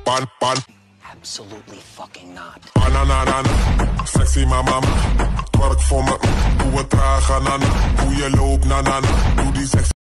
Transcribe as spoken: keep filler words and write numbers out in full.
pan, pan. Absolutely fucking not. Bananana, sexy mama, twerk voor me. Doe het traag, nana. Hoe je loopt, nanana. Doe die sexy.